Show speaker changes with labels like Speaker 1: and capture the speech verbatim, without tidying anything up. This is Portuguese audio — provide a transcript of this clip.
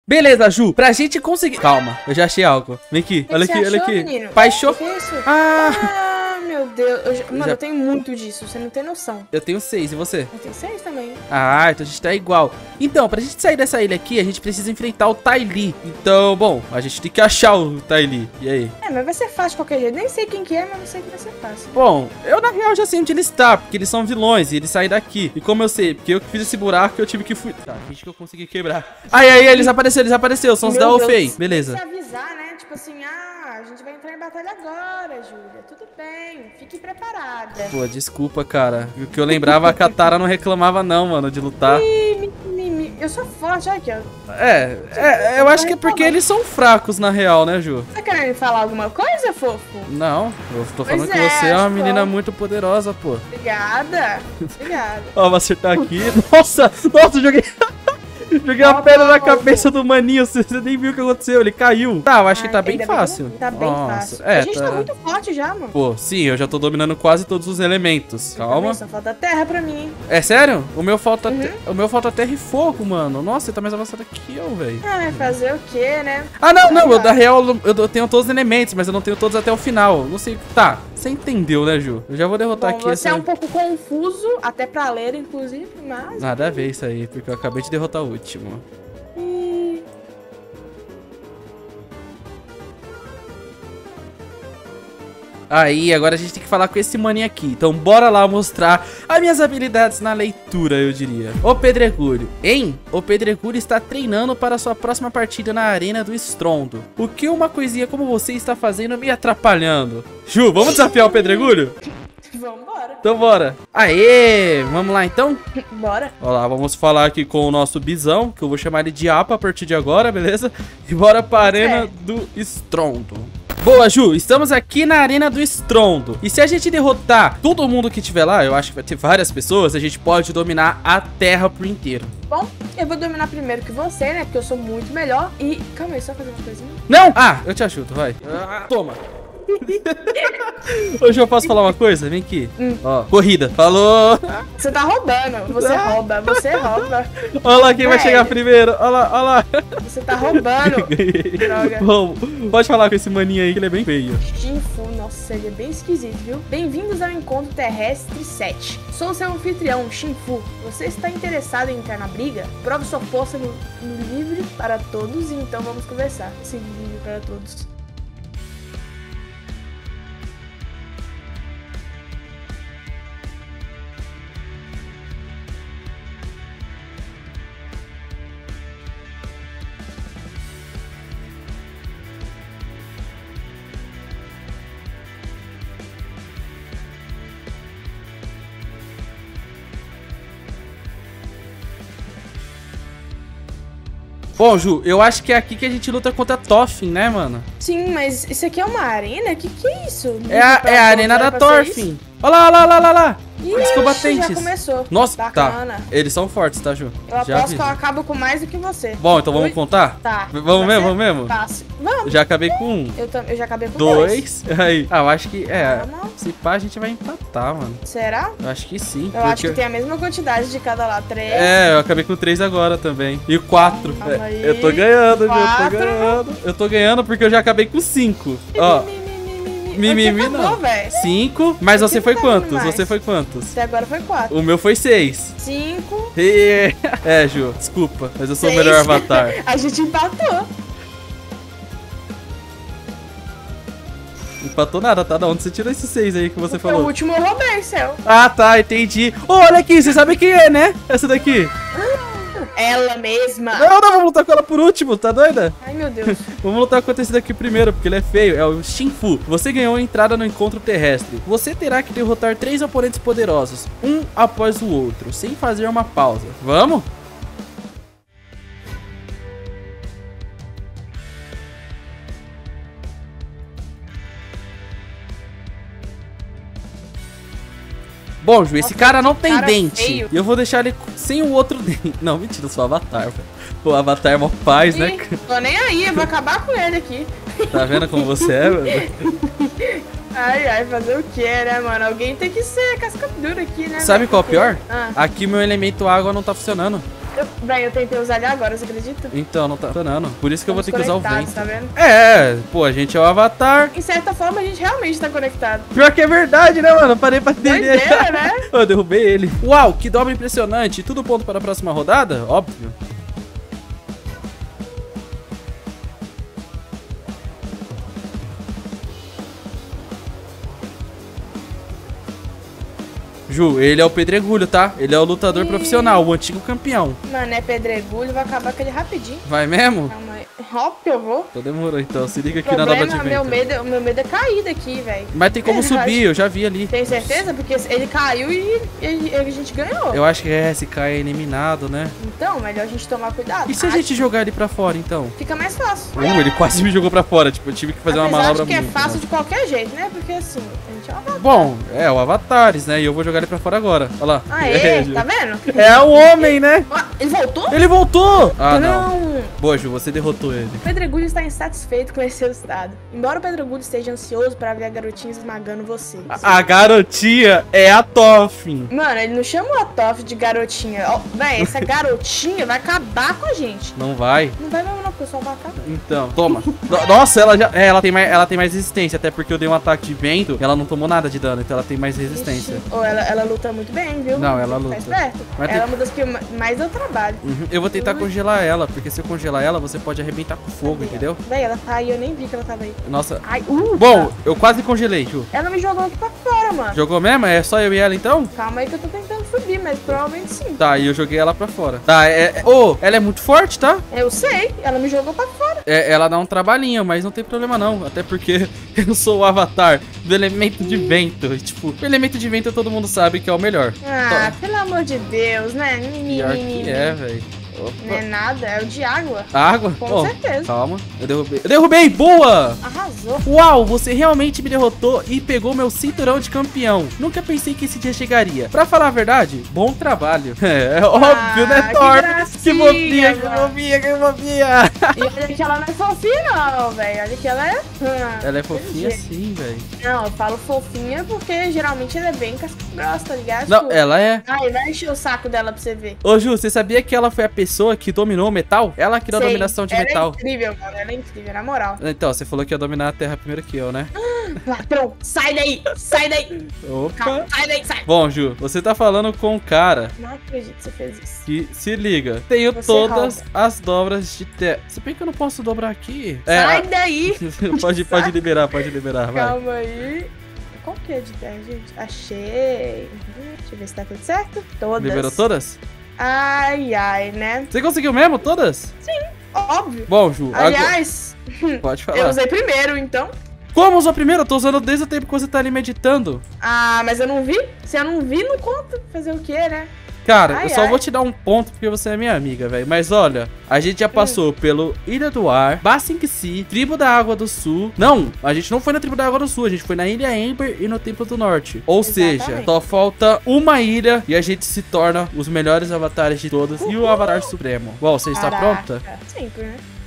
Speaker 1: Beleza, Ju, pra gente conseguir... Calma, eu já achei algo. Vem aqui,
Speaker 2: Que
Speaker 1: olha
Speaker 2: que
Speaker 1: aqui,
Speaker 2: você
Speaker 1: olha
Speaker 2: achou,
Speaker 1: aqui.
Speaker 2: menino?
Speaker 1: Paixão...
Speaker 2: Que isso?
Speaker 1: Ah,
Speaker 2: Ah, meu Deus. Eu já- Mano,
Speaker 1: já-
Speaker 2: eu tenho muito disso, você não tem noção.
Speaker 1: eu tenho seis, e você?
Speaker 2: Eu tenho seis também.
Speaker 1: Ah, então a gente tá igual. Então, pra gente sair dessa ilha aqui, a gente precisa enfrentar o Ty Lee. Então, bom, a gente tem que achar o Ty Lee. E aí?
Speaker 2: É, mas vai ser fácil de qualquer jeito. Nem sei quem que é, mas não sei que vai ser fácil.
Speaker 1: Bom, eu na real já sei onde ele está, porque eles são vilões e eles saem daqui. E como eu sei? Porque eu que fiz esse buraco, eu tive que fui... Tá, finge que eu consegui quebrar. Aí, aí, eles apareceram, eles apareceram. São os da
Speaker 2: Meu Deus.
Speaker 1: Ofei. Beleza.
Speaker 2: Tem que se avisar, né? Tipo assim, ah, a gente vai entrar em batalha agora, Júlia. Tudo bem, fique preparada.
Speaker 1: Pô, desculpa, cara. O que eu lembrava, a Katara não reclamava não, mano, de lutar.
Speaker 2: Ih, mi, mi, mi. Eu sou forte, olha aqui, ó.
Speaker 1: É, é, eu acho que é porque eles são fracos, na real, né, Ju?
Speaker 2: Tá querendo me falar alguma coisa, fofo?
Speaker 1: Não, eu tô falando
Speaker 2: Pois
Speaker 1: que
Speaker 2: é,
Speaker 1: você é uma
Speaker 2: acho
Speaker 1: menina
Speaker 2: bom.
Speaker 1: muito poderosa, pô.
Speaker 2: Obrigada. Obrigada.
Speaker 1: Ó, vou acertar aqui. Nossa, nossa, eu joguei... Joguei uma
Speaker 2: Ó,
Speaker 1: pedra na
Speaker 2: ó,
Speaker 1: cabeça do maninho, você você nem viu o que aconteceu, ele caiu. Tá, eu acho que tá
Speaker 2: Ai,
Speaker 1: bem
Speaker 2: ainda
Speaker 1: fácil.
Speaker 2: que Tá bem
Speaker 1: Nossa,
Speaker 2: fácil.
Speaker 1: é,
Speaker 2: a gente tá...
Speaker 1: tá-
Speaker 2: muito forte já, mano.
Speaker 1: Pô, sim, eu já tô dominando quase todos os elementos. Calma.
Speaker 2: Só falta terra pra mim, hein?
Speaker 1: É sério? O meu falta,
Speaker 2: Uhum.
Speaker 1: te- o meu falta terra e fogo, mano. Nossa, ele tá mais avançado que eu, velho.
Speaker 2: Ah, fazer o quê, né?
Speaker 1: Ah, não, não,
Speaker 2: Vai
Speaker 1: eu,
Speaker 2: lá.
Speaker 1: da real eu eu tenho todos os elementos, mas eu não tenho todos até o final. Não sei. Tá, você entendeu, né, Ju? Eu já vou derrotar
Speaker 2: Bom,
Speaker 1: aqui
Speaker 2: você
Speaker 1: essa...
Speaker 2: é um pouco confuso, até pra ler, inclusive, mas...
Speaker 1: Nada a ver isso aí, porque eu acabei de derrotar o último.
Speaker 2: Ih,
Speaker 1: Aí, agora a gente tem que falar com esse maninho aqui. Então, bora lá mostrar as minhas habilidades na leitura, eu diria. O Pedregulho. Hein? O Pedregulho está treinando para sua próxima partida na Arena do Estrondo. O que uma coisinha como você está fazendo me atrapalhando? Ju, vamos desafiar o Pedregulho?
Speaker 2: Vambora.
Speaker 1: Então, bora. Aê! Vamos lá, então?
Speaker 2: Bora.
Speaker 1: Olha lá, vamos falar aqui com o nosso Bizão, que eu vou chamar ele de Apa a partir de agora, beleza? E bora pra Arena
Speaker 2: É.
Speaker 1: do Estrondo. Boa, Ju, estamos aqui na Arena do Estrondo. E se a gente derrotar todo mundo que tiver lá, eu acho que vai ter várias pessoas, a gente pode dominar a Terra por inteiro.
Speaker 2: Bom, eu vou dominar primeiro que você, né? Porque eu sou muito melhor. E, calma aí, só fazer uma coisinha.
Speaker 1: Não! Ah, eu te ajudo, vai. Ah, toma. Hoje eu posso falar uma coisa? Vem aqui.
Speaker 2: Hum.
Speaker 1: Ó, corrida. Falou.
Speaker 2: Você tá roubando. Você
Speaker 1: Ah.
Speaker 2: rouba, você rouba.
Speaker 1: Olha lá quem vai
Speaker 2: Velho.
Speaker 1: chegar primeiro. Olha lá, olha lá.
Speaker 2: Você tá roubando. Droga.
Speaker 1: Bom, pode falar com esse maninho aí que ele é bem feio.
Speaker 2: Shinfu, nossa, ele é bem esquisito, viu? Bem-vindos ao Encontro Terrestre sete. Sou seu anfitrião, Shinfu. Você está interessado em entrar na briga? Prove sua força no, no livre para todos e então vamos conversar. Esse livre para todos.
Speaker 1: Bom, Ju, eu acho que é aqui que a gente luta contra a Thorfinn, né, mano?
Speaker 2: Sim, mas isso aqui é uma arena? Que que é isso?
Speaker 1: É a, é a arena da Thorfinn. Olha lá, olha lá, olha lá, olha lá. Os
Speaker 2: Ixi,
Speaker 1: combatentes.
Speaker 2: já começou.
Speaker 1: Nossa,
Speaker 2: Bacana.
Speaker 1: tá. Eles são fortes, tá, Ju?
Speaker 2: Eu
Speaker 1: Já
Speaker 2: aposto
Speaker 1: vi.
Speaker 2: que eu acabo com mais do que você.
Speaker 1: Bom, então vamos
Speaker 2: Oi?
Speaker 1: contar?
Speaker 2: Tá.
Speaker 1: Vamos
Speaker 2: Vai
Speaker 1: mesmo,
Speaker 2: ser
Speaker 1: vamos mesmo?
Speaker 2: Fácil. Vamos.
Speaker 1: Já acabei com um.
Speaker 2: Eu, tam- eu já acabei com dois.
Speaker 1: Dois. Aí. Ah, eu acho que. É.
Speaker 2: Ah, não.
Speaker 1: Se pá, a gente vai empatar, mano.
Speaker 2: Será?
Speaker 1: Eu acho que sim.
Speaker 2: Eu acho que tem a mesma quantidade de cada lá. Três.
Speaker 1: É, eu acabei com três agora também. E o quatro.
Speaker 2: Calma
Speaker 1: É,
Speaker 2: aí.
Speaker 1: eu tô ganhando, Ju. Eu tô
Speaker 2: Quatro.
Speaker 1: ganhando. Eu tô ganhando porque eu já acabei com cinco. Ó. Mimimi
Speaker 2: Você
Speaker 1: não.
Speaker 2: acabou, velho.
Speaker 1: Cinco. Mas você
Speaker 2: Você
Speaker 1: foi
Speaker 2: tá ganhando
Speaker 1: quantos?
Speaker 2: mais.
Speaker 1: Você foi quantos?
Speaker 2: Até agora foi quatro.
Speaker 1: O meu foi seis.
Speaker 2: Cinco.
Speaker 1: E- É, Ju, desculpa, mas eu sou
Speaker 2: Seis.
Speaker 1: o melhor avatar.
Speaker 2: A gente empatou.
Speaker 1: Empatou nada, tá? Da onde você tirou esses seis aí que você
Speaker 2: Foi o
Speaker 1: falou?
Speaker 2: último eu roubei, seu.
Speaker 1: Ah, tá, entendi. Ô, olha aqui, você sabe quem é, né? Essa daqui.
Speaker 2: Ela mesma.
Speaker 1: Não, não, vamos lutar com ela por último, tá doida?
Speaker 2: Ai, meu Deus.
Speaker 1: Vamos lutar contra esse daqui primeiro, porque ele é feio. É o Shinfu. Você ganhou a entrada no encontro terrestre. Você terá que derrotar três oponentes poderosos, um após o outro, sem fazer uma pausa. Vamos? Bom, Ju, esse
Speaker 2: Nossa,
Speaker 1: cara não tem
Speaker 2: cara
Speaker 1: dente.
Speaker 2: feio.
Speaker 1: E eu vou deixar ele sem o outro dente. Não, mentira, eu sou o Avatar, velho. Pô, Avatar é mó paz, né?
Speaker 2: Ih, tô nem aí, eu vou acabar com ele aqui.
Speaker 1: Tá vendo como você é, velho?
Speaker 2: Ai, ai, fazer o que, né, mano? Alguém tem que ser casca dura aqui, né?
Speaker 1: Sabe
Speaker 2: velho?
Speaker 1: qual é o pior?
Speaker 2: Ah.
Speaker 1: Aqui meu elemento água não tá funcionando.
Speaker 2: Eu, bem, eu tentei usar ele agora, você acredita?
Speaker 1: Então, não tá funcionando. Por isso que eu vou ter que usar o vento.
Speaker 2: Tá vendo?
Speaker 1: É, pô, a gente é o Avatar.
Speaker 2: Em certa forma, a gente realmente tá conectado.
Speaker 1: Pior que é verdade, né, mano? Eu parei pra entender.
Speaker 2: Doideira, né?
Speaker 1: Eu derrubei ele. Uau, que dobra impressionante. Tudo ponto para a próxima rodada? Óbvio. Ju, ele é o Pedregulho, tá? Ele é o lutador
Speaker 2: Ih.
Speaker 1: profissional, o antigo campeão.
Speaker 2: Mano, é pedregulho, vai acabar com ele rapidinho.
Speaker 1: Vai mesmo?
Speaker 2: Calma aí. Óbvio que eu vou.
Speaker 1: Então demorou, então. Se liga
Speaker 2: O
Speaker 1: aqui na dobra de
Speaker 2: problema, meu
Speaker 1: vento.
Speaker 2: medo, o meu medo é cair daqui, velho.
Speaker 1: Mas tem como
Speaker 2: Verdade.
Speaker 1: subir, eu já vi ali.
Speaker 2: Tem certeza? Porque ele caiu e, e- e a gente ganhou.
Speaker 1: Eu acho que é, se cai é eliminado, né?
Speaker 2: Então, melhor a gente tomar cuidado.
Speaker 1: E se a
Speaker 2: Ah,
Speaker 1: gente jogar ele pra fora, então?
Speaker 2: Fica mais fácil.
Speaker 1: Uh, ele quase me jogou pra fora. Tipo, eu tive que fazer uma
Speaker 2: Apesar
Speaker 1: manobra
Speaker 2: de que é
Speaker 1: muito,
Speaker 2: fácil
Speaker 1: né?
Speaker 2: de qualquer jeito, né? Porque assim, a gente é uma avatar.
Speaker 1: Bom, é o Avatares, né? E eu vou jogar ele pra fora agora. Olha lá.
Speaker 2: Aê, tá vendo?
Speaker 1: É o homem, né?
Speaker 2: Ó, ele voltou?
Speaker 1: Ele voltou! Ah, não.
Speaker 2: Não.
Speaker 1: Boa, Ju, você derrotou ele.
Speaker 2: O Pedregulho está insatisfeito com esse resultado. Embora o Pedregulho esteja ansioso para ver a garotinha esmagando vocês.
Speaker 1: A garotinha é a Toffin.
Speaker 2: Mano, ele não chama a Toff de garotinha. Ó, véi, essa garotinha vai acabar com a gente.
Speaker 1: Não vai?
Speaker 2: Não vai mesmo não, porque eu sou avatar.
Speaker 1: Então, toma. No- Nossa, ela já. É, ela tem, mais, ela tem mais resistência. Até porque eu dei um ataque de vento. Ela não tomou nada de dano, então ela tem mais resistência.
Speaker 2: Ixi. Ou ela, ela luta muito bem, viu?
Speaker 1: Não, ela
Speaker 2: Tá
Speaker 1: luta.
Speaker 2: esperto.
Speaker 1: Mas
Speaker 2: Ela é
Speaker 1: tem-
Speaker 2: uma das que ma- mais deu trabalho.
Speaker 1: Uhum. Eu vou tentar congelar ela, porque se eu congelar ela, você pode arrebentar com fogo, entendeu?
Speaker 2: Véi, ela tá aí, eu nem vi que ela tava aí.
Speaker 1: Nossa.
Speaker 2: Ai, uh,
Speaker 1: Bom, eu quase congelei, Ju.
Speaker 2: ela me jogou aqui pra fora, mano.
Speaker 1: Jogou mesmo? É só eu e ela então?
Speaker 2: Calma aí que eu tô tentando subir, mas provavelmente sim.
Speaker 1: Tá, e eu joguei ela pra fora. Tá, é. é- Ô, ela é muito forte, tá?
Speaker 2: Eu sei, ela me jogou pra fora.
Speaker 1: É, ela dá um trabalhinho, mas não tem problema não. Até porque eu sou o avatar do elemento de vento. E, tipo, o elemento de vento todo mundo sabe que é o melhor.
Speaker 2: Ah, pelo amor de Deus, né?
Speaker 1: Pior que é, velho.
Speaker 2: Não é nada, é o de água.
Speaker 1: Água?
Speaker 2: Com
Speaker 1: Bom,
Speaker 2: certeza.
Speaker 1: calma. Eu derrubei. Eu derrubei! Boa!
Speaker 2: Arrasou.
Speaker 1: Uau, você realmente me derrotou e pegou meu cinturão de campeão. Nunca pensei que esse dia chegaria. Pra falar a verdade, bom trabalho. É, é óbvio, né,
Speaker 2: que
Speaker 1: Thor?
Speaker 2: gracinha,
Speaker 1: Que bobinha, que
Speaker 2: mano.
Speaker 1: bobinha, que bobinha.
Speaker 2: E olha que ela não é fofinha, não, velho. Olha que ela é. Hum,
Speaker 1: Ela é fofinha
Speaker 2: desse jeito.
Speaker 1: sim, velho.
Speaker 2: Não, eu falo fofinha porque geralmente ela é bem casca grossa, tá ligado?
Speaker 1: Não,
Speaker 2: Tipo,
Speaker 1: ela é.
Speaker 2: Ai, vai encher o saco dela pra você ver.
Speaker 1: Ô, Ju, você sabia que ela foi a pessoa que dominou o metal? Ela que deu a
Speaker 2: Sei,
Speaker 1: dominação de
Speaker 2: ela
Speaker 1: metal.
Speaker 2: é incrível, mano. Ela é incrível, na moral.
Speaker 1: Então, você falou que ia dominar a Terra primeiro que eu, né?
Speaker 2: Ladrão, sai daí! Sai daí! Calma,
Speaker 1: Opa.
Speaker 2: sai daí, sai!
Speaker 1: Bom, Ju, você tá falando com um cara
Speaker 2: Não acredito que você fez isso.
Speaker 1: que, se liga, tenho
Speaker 2: Você
Speaker 1: todas
Speaker 2: rouba.
Speaker 1: as dobras de terra. Se bem que eu não posso dobrar aqui.
Speaker 2: Sai
Speaker 1: a-
Speaker 2: daí!
Speaker 1: pode, pode liberar, pode liberar, vai.
Speaker 2: Calma aí. Qual que é de terra, gente? Achei. Uhum, deixa eu ver se tá tudo certo. Todas.
Speaker 1: Liberou todas?
Speaker 2: Ai, ai, né?
Speaker 1: Você conseguiu mesmo todas?
Speaker 2: Óbvio.
Speaker 1: Bom, Ju, agora
Speaker 2: Aliás,
Speaker 1: pode
Speaker 2: eu
Speaker 1: falar.
Speaker 2: usei primeiro, então.
Speaker 1: Como usou primeiro? Eu tô usando desde o tempo que você tá ali meditando.
Speaker 2: Ah, mas eu não vi. Se eu não vi, não conta. Fazer o quê, né?
Speaker 1: Cara,
Speaker 2: Ai,
Speaker 1: eu só
Speaker 2: ai.
Speaker 1: vou te dar um ponto porque você é minha amiga, velho. Mas olha, a gente já
Speaker 2: Hum.
Speaker 1: passou pelo Ilha do Ar, Ba Sing Se, Tribo da Água do Sul. Não, a gente não foi na Tribo da Água do Sul, a gente foi na Ilha Ember e no Templo do Norte. Ou seja,
Speaker 2: Exatamente.
Speaker 1: só falta uma ilha e a gente se torna os melhores avatares de todos e o Avatar Supremo. Bom, você está
Speaker 2: Caraca.
Speaker 1: pronta?
Speaker 2: Sempre, né?